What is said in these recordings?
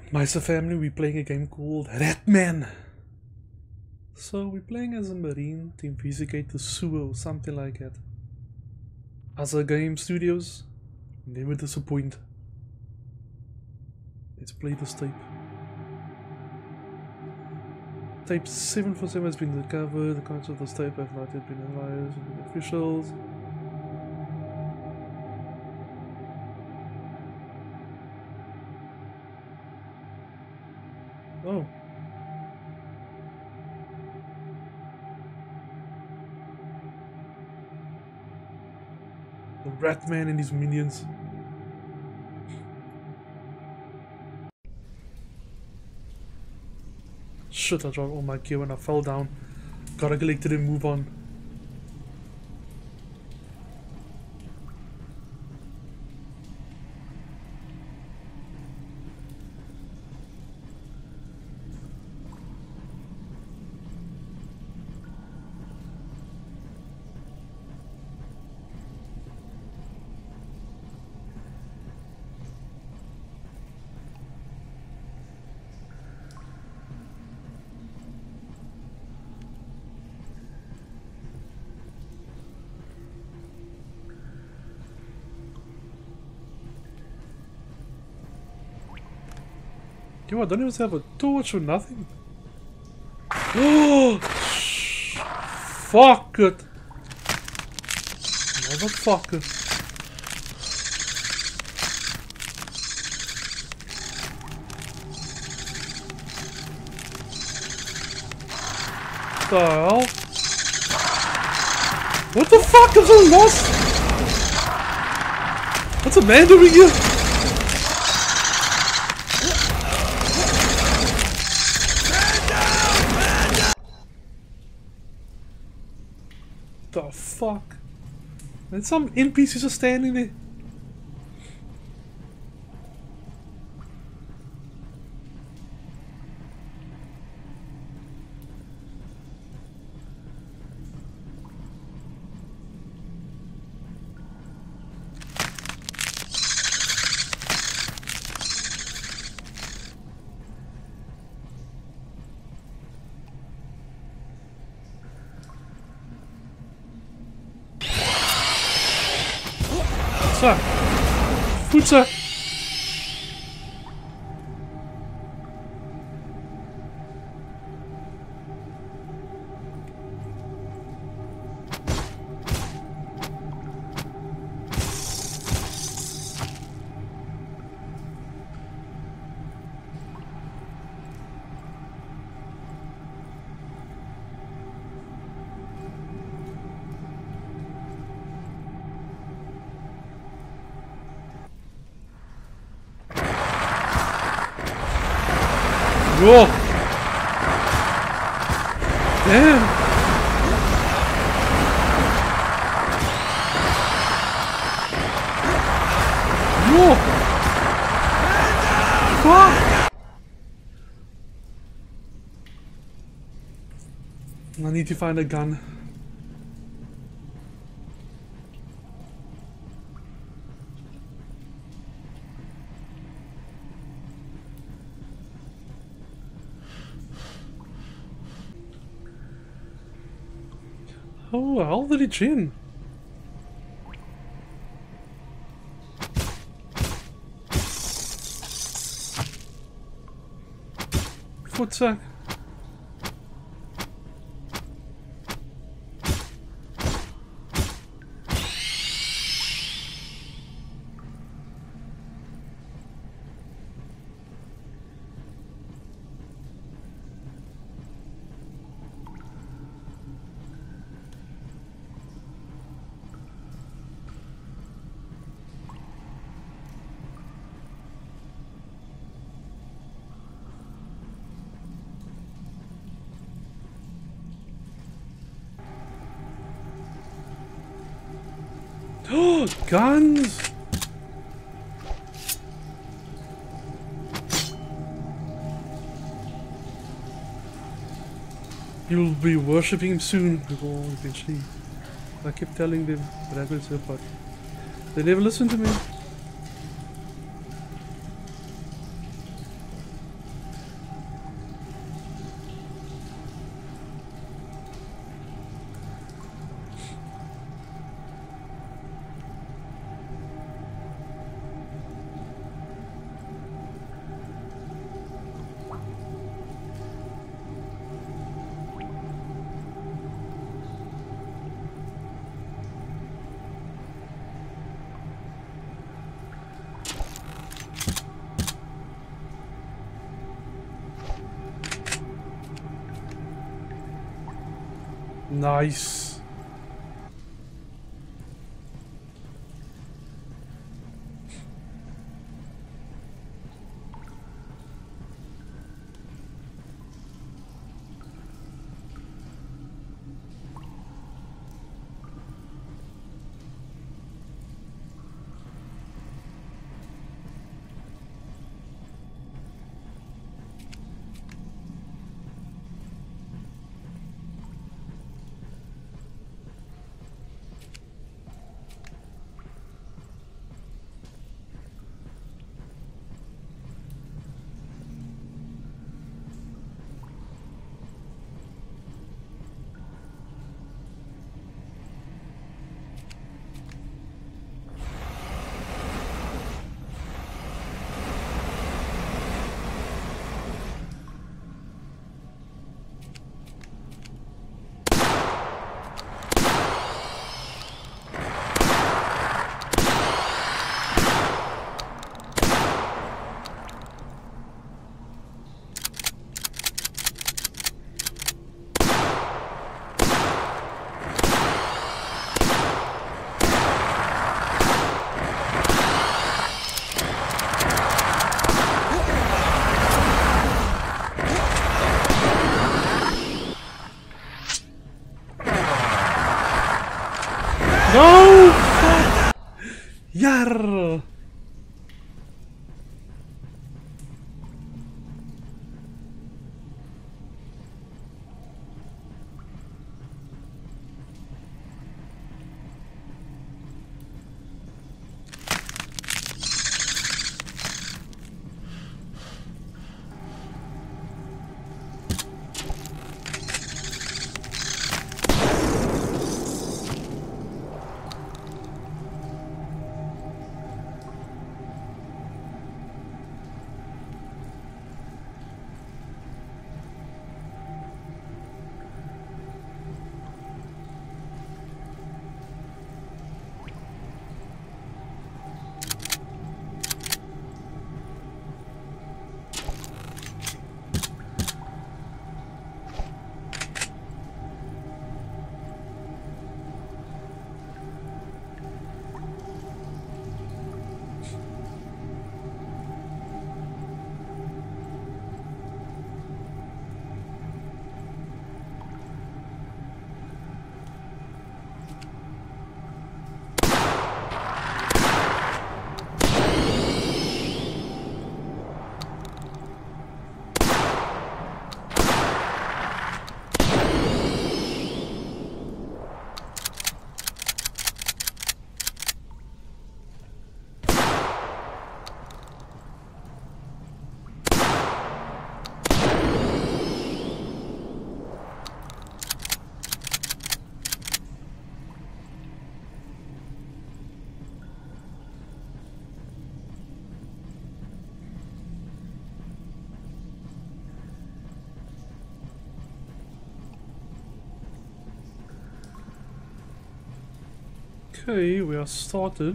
Meister family, we're playing a game called Ratman. So we're playing as a marine to investigate the sewer or something like that. Other game studios never disappoint. Let's play this tape. Tape 747 has been recovered. The contents of this tape have not yet been analyzed by the officials. Oh. The Ratman and his minions. Shit, I dropped all my gear when I fell down. Gotta collect it and move on. Yo, I don't even have a torch or nothing. Oh, fuck it, motherfucker. What the hell? What the fuck? I'm so lost. What's a man doing here? The fuck? And some NPCs are standing there. Sir. Food, sir. Whoa! Damn! Whoa! Fuck! I need to find a gun. Oh, how did it chin? Footsack. Oh, guns! You'll be worshipping him soon, before eventually. I kept telling them, but I will say, but they never listen to me. Nice. No! Yarr! Okay, we are started.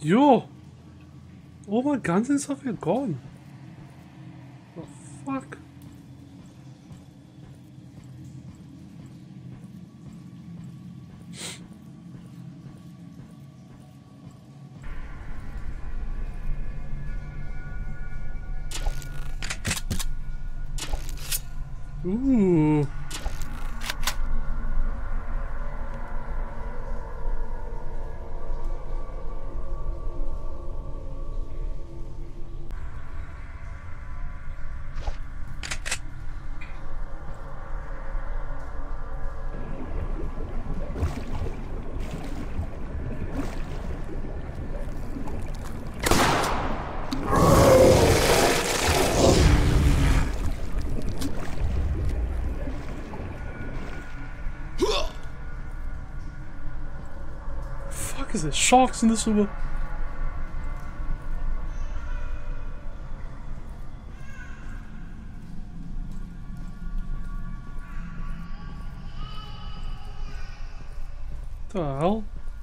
Yo! All my guns and stuff are gone. The fuck? Ooh. Fuck is there sharks in the sewer? The hell?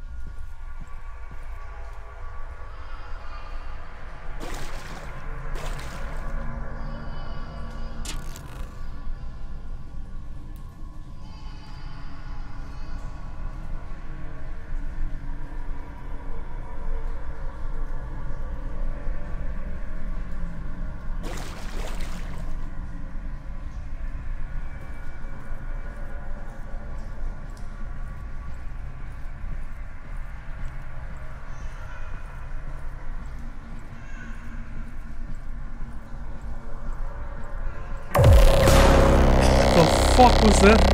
The fuck was that?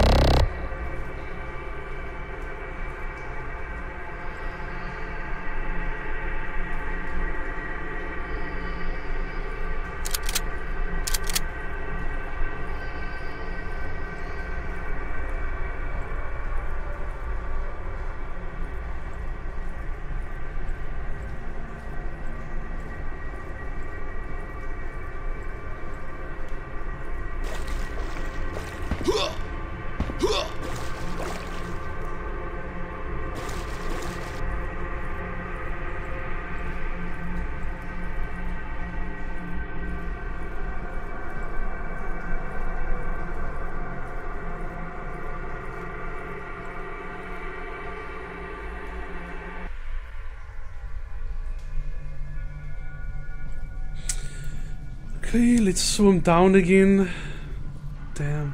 Okay, let's swim down again. Damn.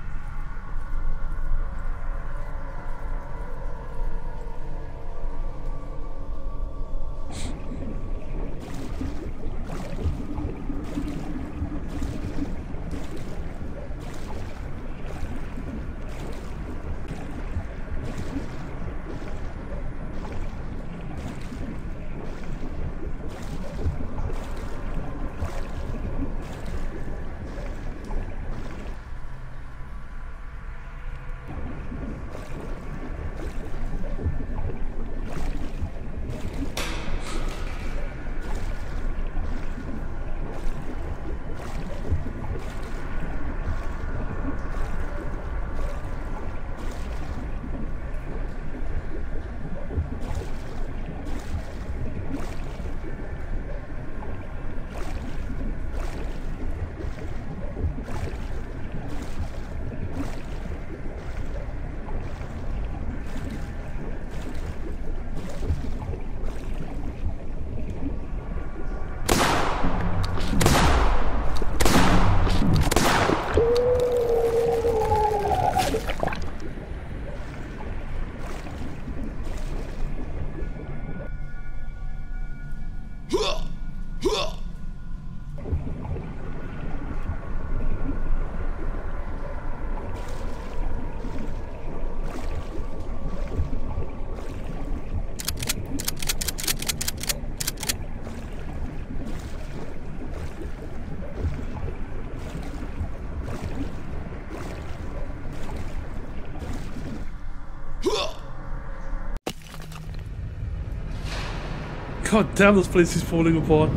God damn, this place is falling apart.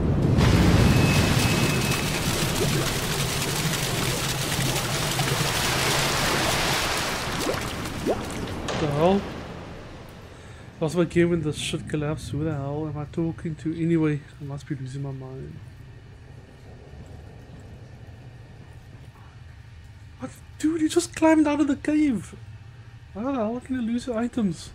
What the hell? Also, again, when this shit collapsed, who the hell am I talking to anyway? I must be losing my mind. What? Dude, you just climbed out of the cave! How the hell can you lose your items?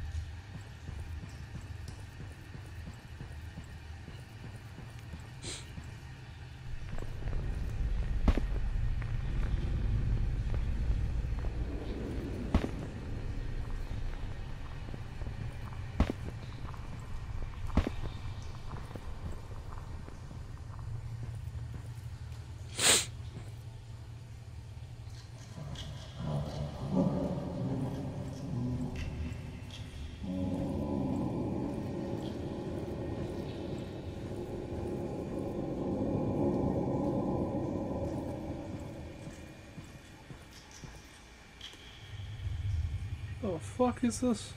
What the fuck is this?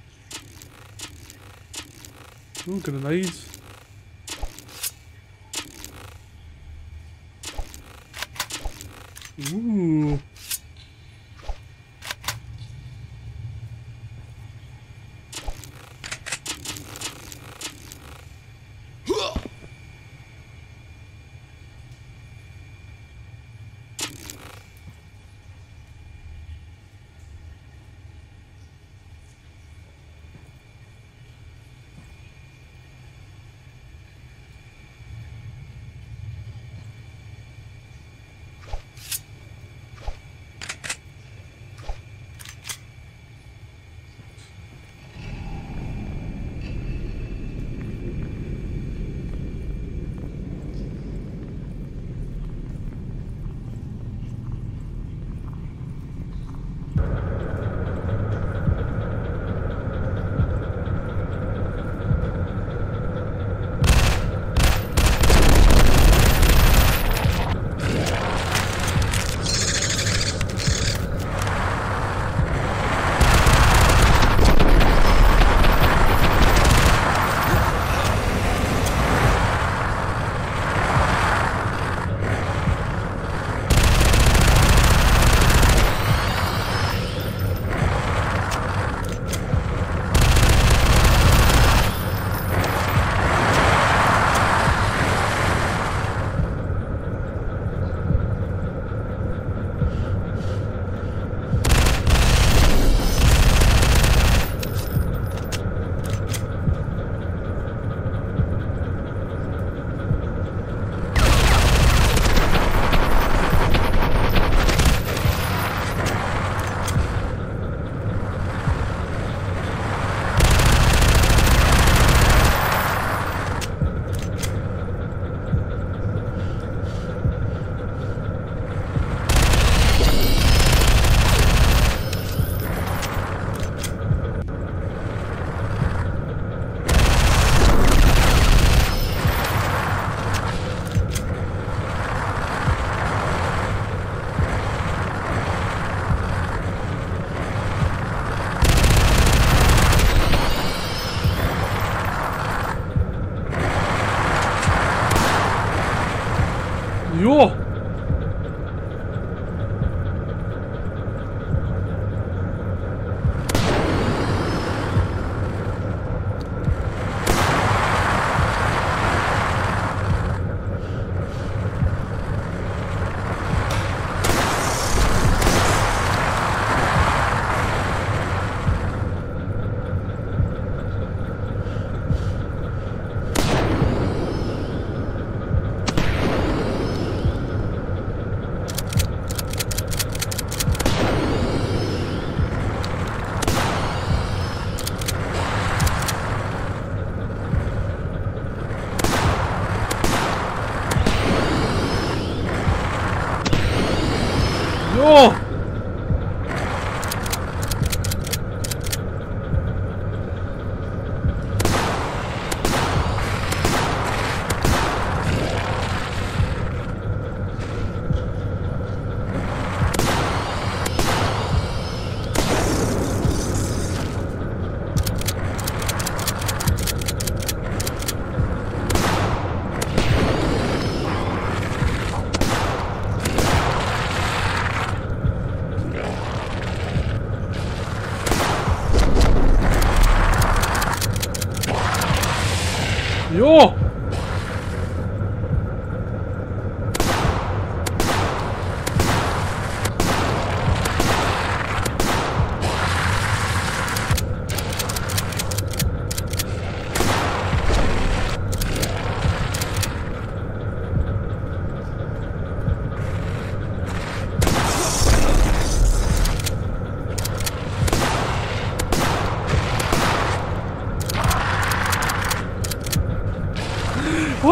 Ooh, grenades. Ooh. Jo! Oh!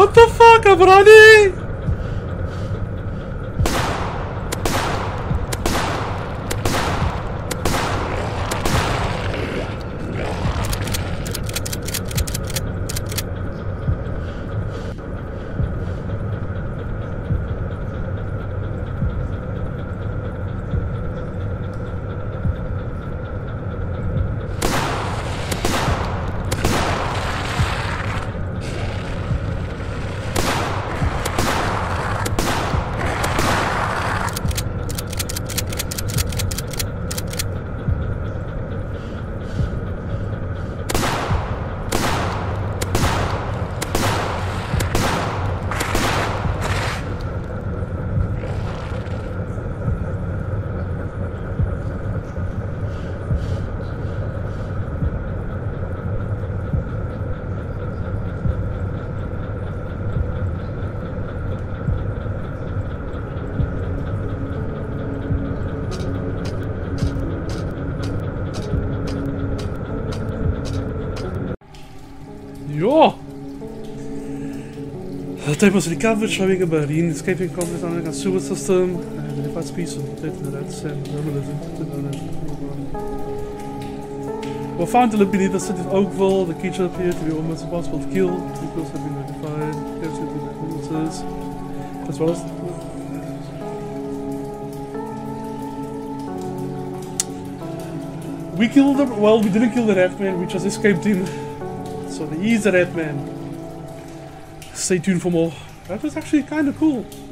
What the fuck, I'm running! Ja! The tape was recovered, showing a marine escaping conflict on a sewer system, and the fight piece of the rats and journalism. We found the beneath the city of Oakville. The creature appeared to be almost impossible to kill. Vehicles have been identified, witnesses, as well as. We killed him. Well, we didn't kill the Ratman, we just escaped him. So he is the Ratman. Stay tuned for more. That was actually kind of cool.